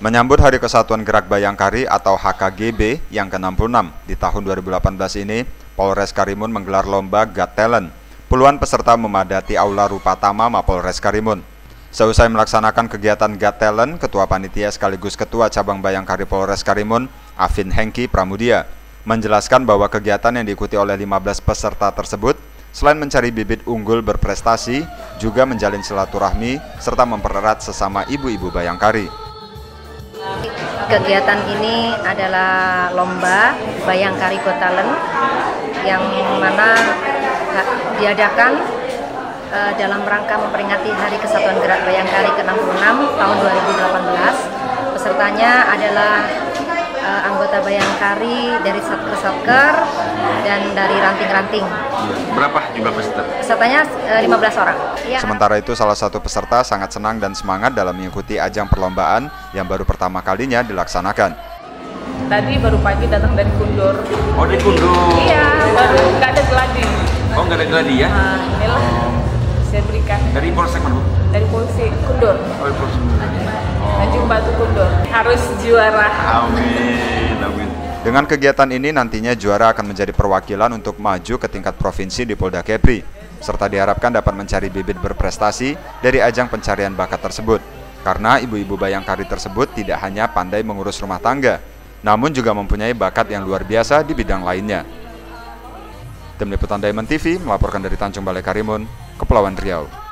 Menyambut Hari Kesatuan Gerak Bayangkari atau HKGB yang ke-66 di tahun 2018 ini, Polres Karimun menggelar lomba Got Talent. Puluhan peserta memadati Aula Rupatama Mapolres Karimun. Seusai melaksanakan kegiatan Got Talent, Ketua Panitia sekaligus Ketua Cabang Bayangkari Polres Karimun, Afin Hengki Pramudia, menjelaskan bahwa kegiatan yang diikuti oleh 15 peserta tersebut selain mencari bibit unggul berprestasi, juga menjalin silaturahmi serta mempererat sesama ibu-ibu Bayangkari. Kegiatan ini adalah lomba Bayangkari Got Talent yang mana diadakan dalam rangka memperingati Hari Kesatuan Gerak Bayangkari ke-66 tahun 2018. Pesertanya adalah anggota Bayangkari dari Satker dan dari ranting-ranting. Berapa jumlah peserta? Pesertanya 15 orang. Ya. Sementara itu, salah satu peserta sangat senang dan semangat dalam mengikuti ajang perlombaan yang baru pertama kalinya dilaksanakan. Tadi baru pagi datang dari Kundur. Oh, dari Kundur? Iya, baru nggak ada geladi. Oh, nggak ada geladi ya? Nah, inilah saya berikan. Dari Polsek mana, Bu? Dari Polsek Kundur. Oh, dari Polsek. Tanjung Batu Kundur. Harus juara. Amin, amin. Dengan kegiatan ini nantinya juara akan menjadi perwakilan untuk maju ke tingkat provinsi di Polda Kepri, serta diharapkan dapat mencari bibit berprestasi dari ajang pencarian bakat tersebut. Karena ibu-ibu Bayangkari tersebut tidak hanya pandai mengurus rumah tangga, namun juga mempunyai bakat yang luar biasa di bidang lainnya. Tim Liputan Diamond TV melaporkan dari Tanjung Balai Karimun, Kepulauan Riau.